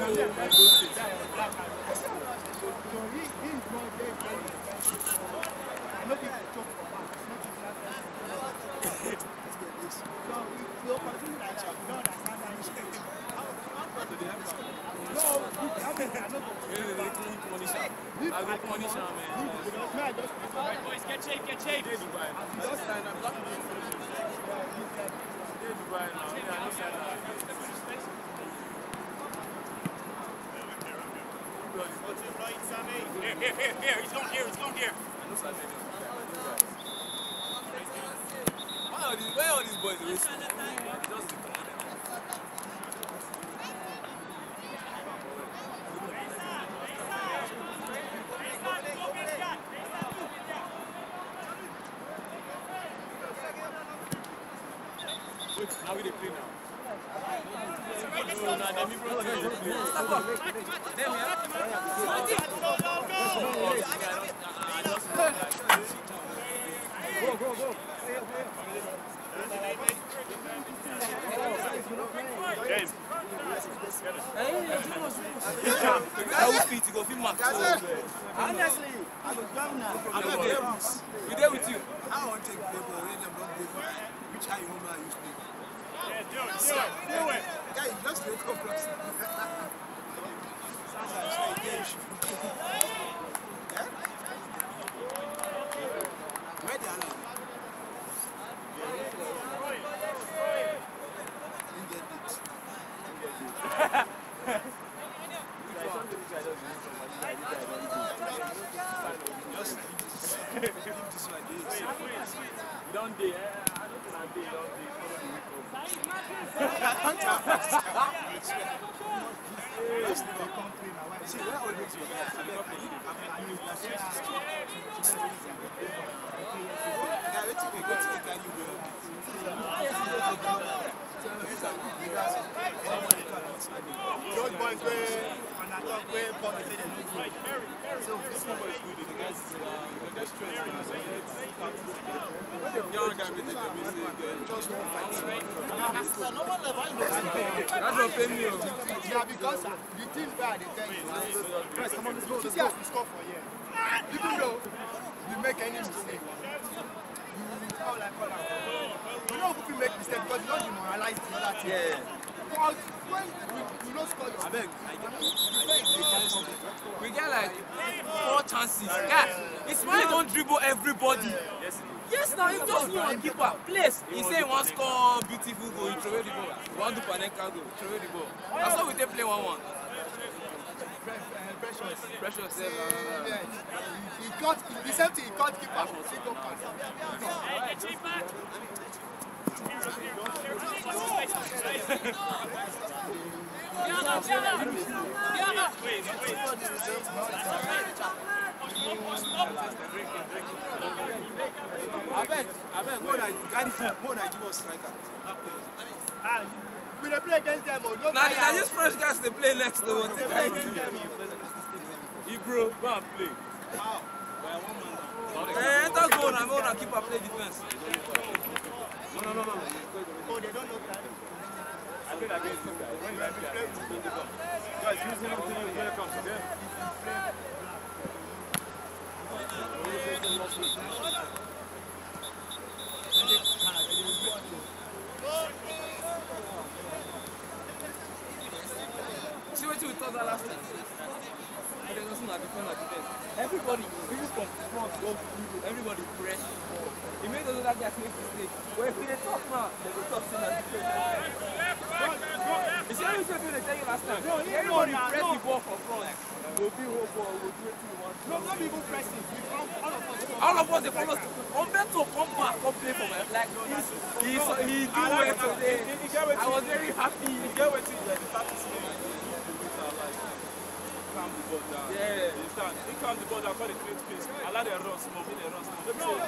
Get shape. Here. He's going here. Where are these boys? How will they play now? Go. James. I will fit to go film Max. Honestly, I was governor. I'm there with you. I want to take the ball, which I remember I used to play. Do it. Guy, you just wake up from where they are now? Don't do Those boys on the top way, so this number is good. The guys just That's not paying me. yeah, because the team guy, they tell you, press, come on, let's go. City has to score for you. Even though you make any mistake, you will call like call out. You know if you make mistake because you don't demoralize the other team. Yeah. But when you don't score your big, We get like 4 chances. Yeah, it's when you don't dribble everybody. Yes, now you just know on keeper. Place. He say he wants score beautiful goal. He throw away the ball. He want to Panenka goal. Throw away the ball. That's how we take play 1-1. Precious. he got the same thing. He got keeper. I bet, more than give us striker. We dey play against them. Now these fresh guys they play next to one. Ibro, go and play. Enter goal and go and keep a play defense. No. Oh, they don't know that. I played against them guys. Guys, use him until you welcome to them. See what you thought that last time? But it wasn't like defense. Everybody, people from front go through, everybody press. He made those other guys make mistakes. But if they talk now, they will talk to us. You see how you said they tell you last time? Everybody press the ball from front. We'll be whole ball, we'll do it to the one. No, not even pressing. All of us, they follow. Umberto come back, come play for me. Like, he did well today. I was very happy. You get what you did. The fact is, calm the ball down. Yeah. You stand. He calm the ball down, call the create space. Allow them run small, when they run small.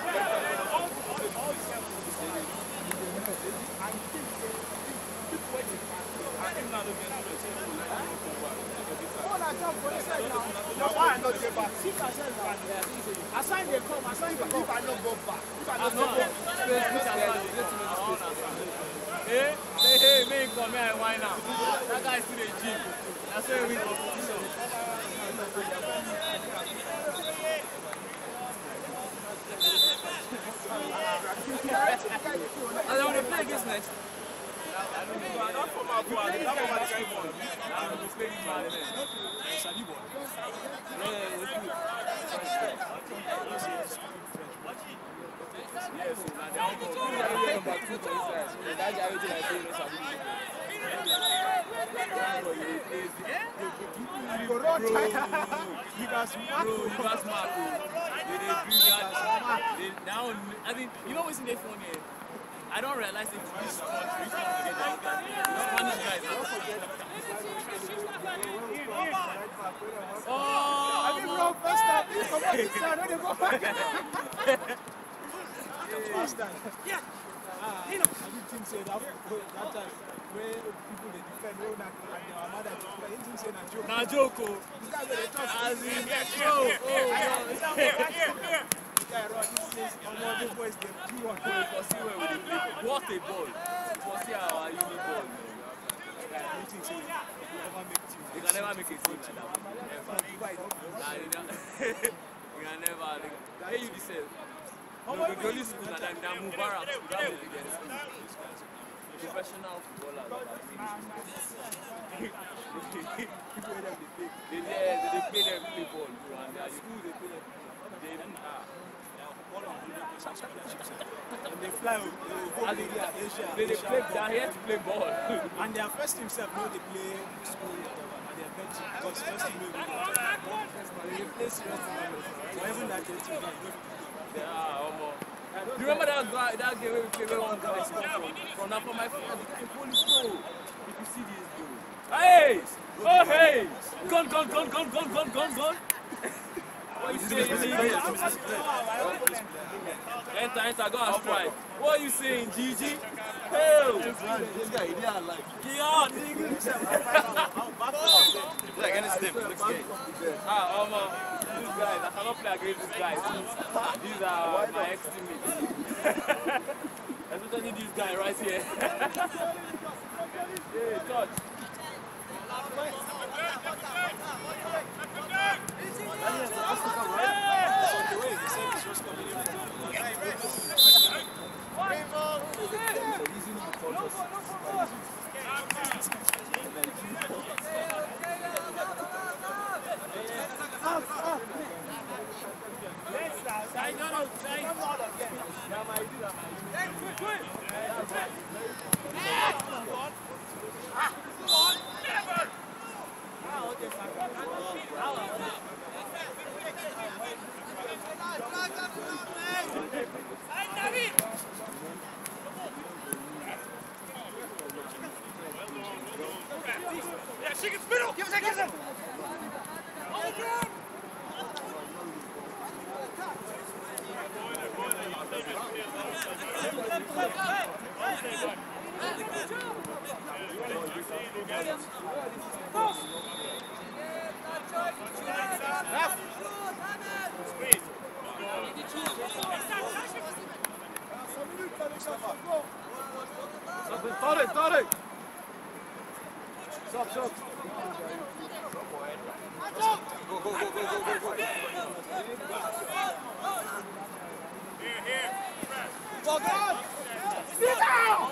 Assign they come, assign if I don't go back. If I don't go back. Hey, make come here and whine now. That guy is still a gym. That's why we win competition. And then when they play against next, I don't come out for it. That's what I say for. I'm just playing this man then. Salibo. Yeah, it's good. Yes, so now they are number 2 for this guy. That's everything I say, no Salibo. You go run, you got smart. Bro, you got smart, bro. They do that. Now, I think, you know what's in there funny? I don't realize if this country is not together. Spanish guys. Oh, I didn't run first time. This come on this side, don't they go back? First time. Yeah. I didn't think say that time where people they defend Ronald and their mother defend. I didn't think say na joke. Na joke, oh. This guy they talk. As in, Yeah, right. This says all the boys they do one. for see where we dey play. What a ball. For see our uni ball. I don't think so. They never make team. They can never make a team like that. Never. Nah, you can never. Hey, you yourself. No, the only school that I'm Mubarak. That will be their school. Professional footballers. They play them play ball, bro. And their school, they play them. And they fly over Asia. They are here to play ball. And their first team self know they play school and their bench because first team know they play serious tournaments. Or even that team You remember that guy, that game where we played where one guy scored from that for my friend, the guy police goal. If you see this goal. Hey! Oh hey! Gone! What you saying, Enter, go and strike. What are you saying, Gigi? Hell! This guy, he didn't like. Yeah, nigga! Like any step, looks good. These guys, I cannot play against these guys. These are my ex-teammates. Especially this guy right here. Hey, touch. Tarek! Stop. Go. Here. Go, God! Sit down!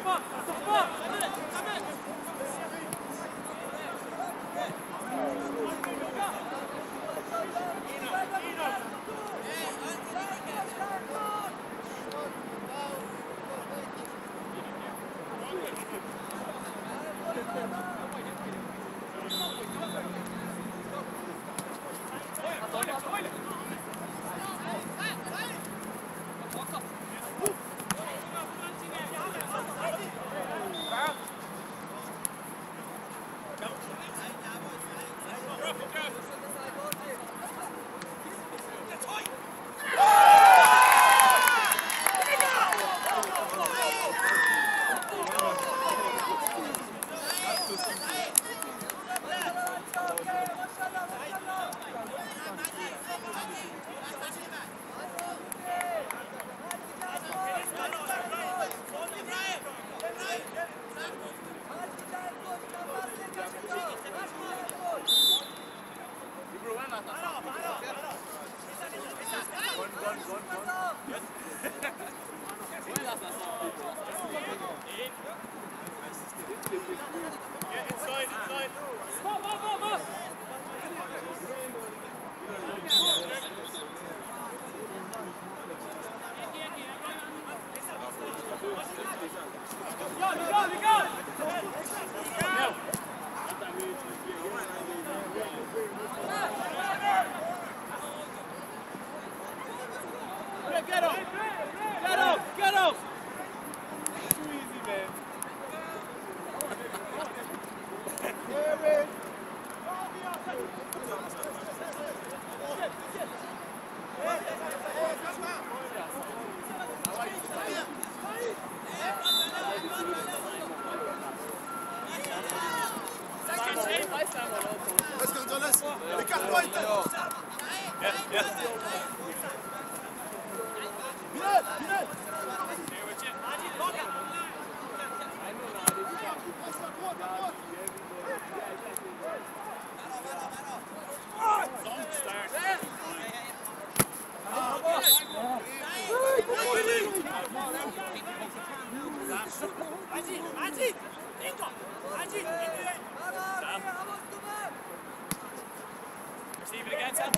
Receive it again, Sam.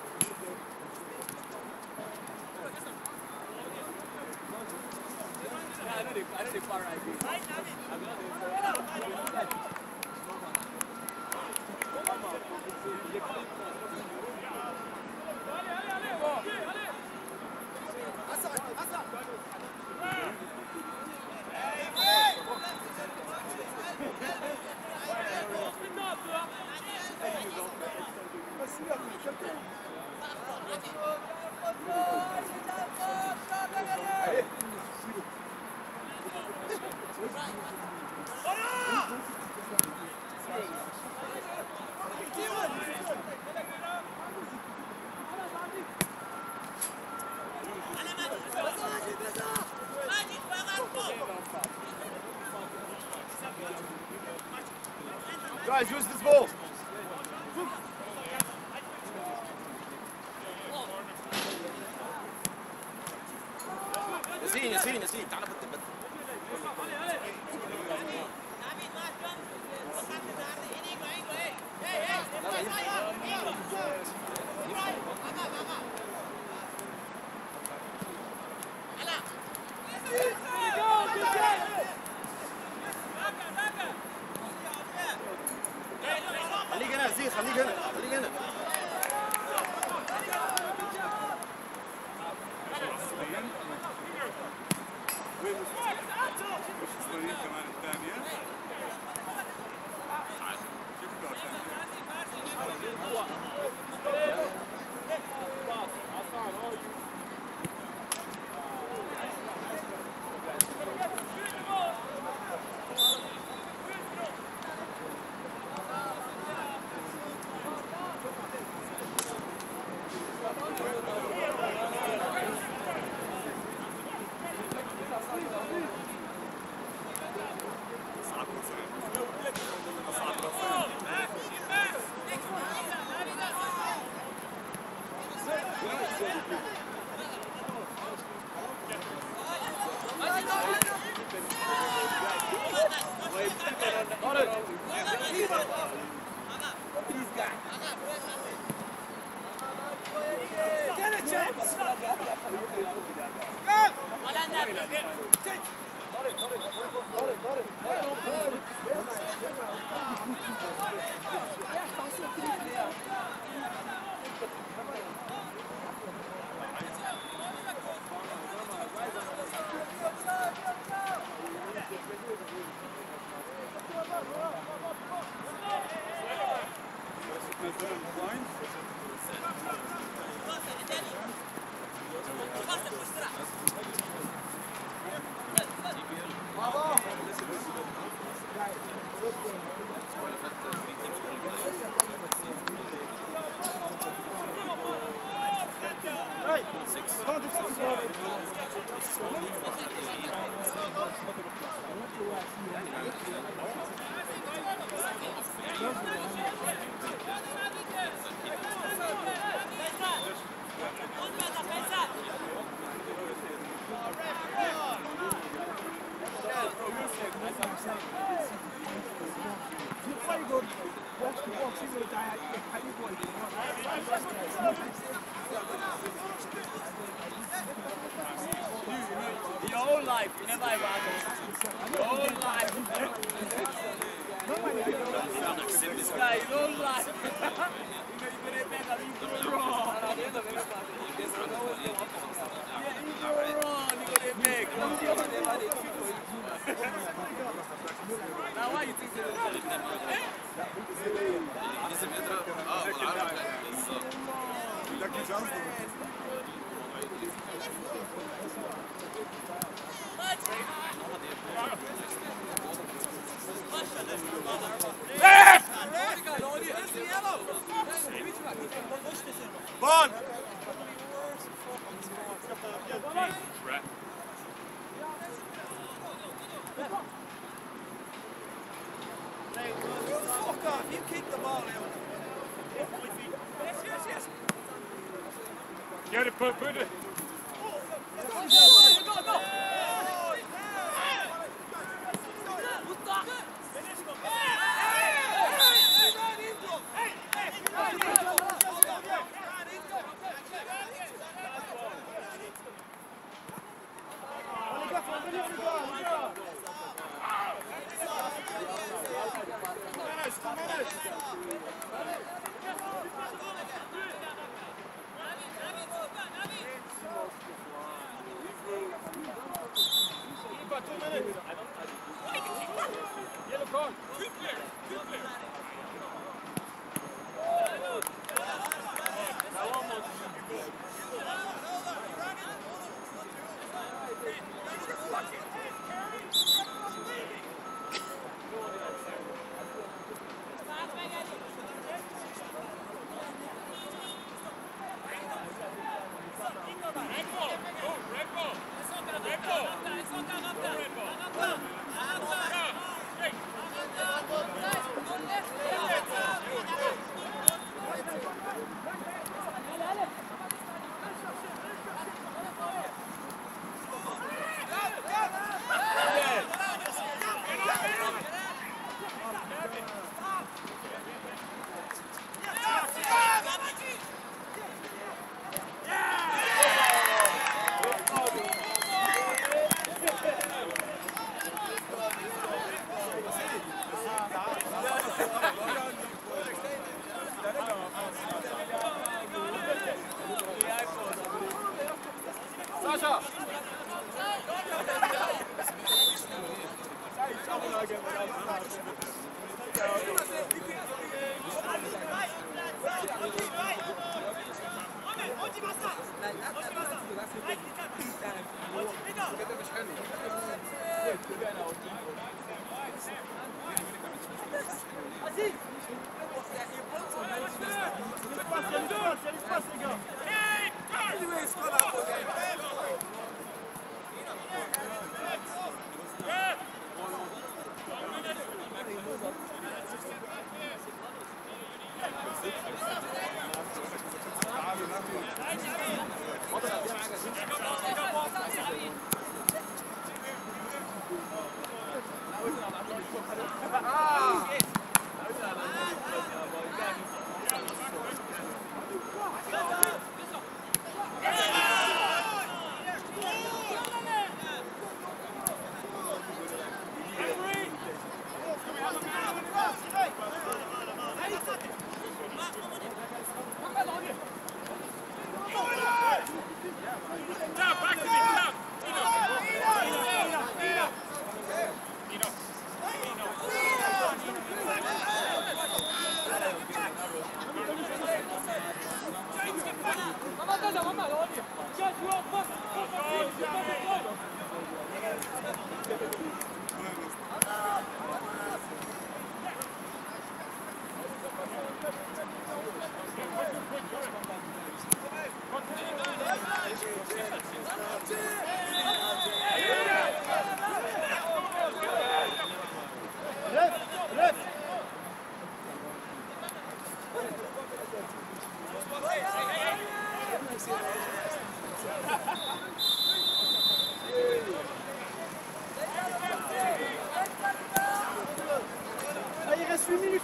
I know the far right. Guys, use this ball. ياسين تعال بد خليك هنا يا زيد، خليك هنا، خليك هنا. كمان الثانية. Your whole life, you never ever had your whole life. This guy, your whole life. You wrong. At the end of every match, there's always the one person. Yeah, you go wrong. You go to beg. Now why you think they don't do Bon! Fuck off, you kick the ball out. Yes. Get it, put it. Go. Yellow card. Sasha!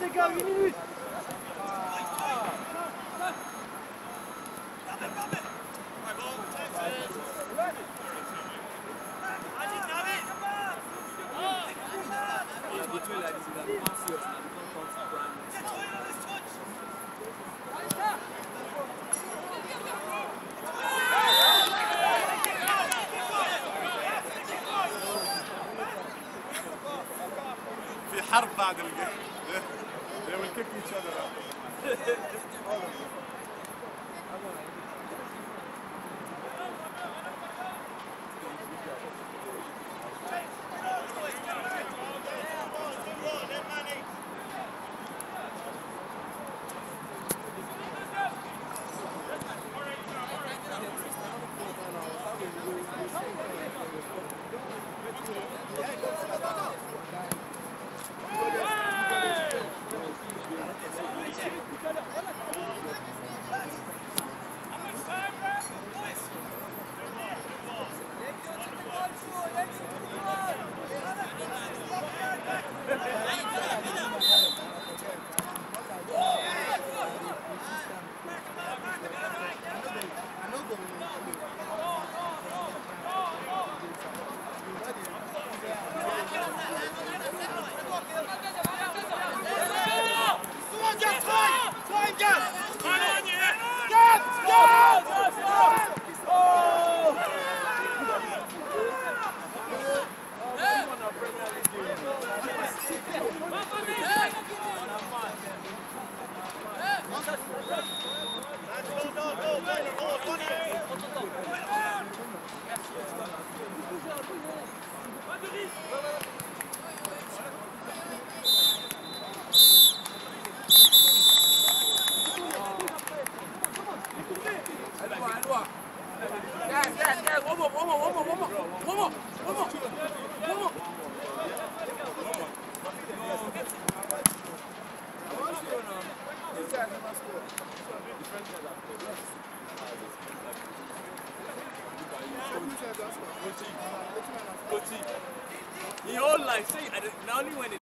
les gars, 8 minutes. في حرب بعد الجيم. They will kick each other out. Your whole life, say, not only when it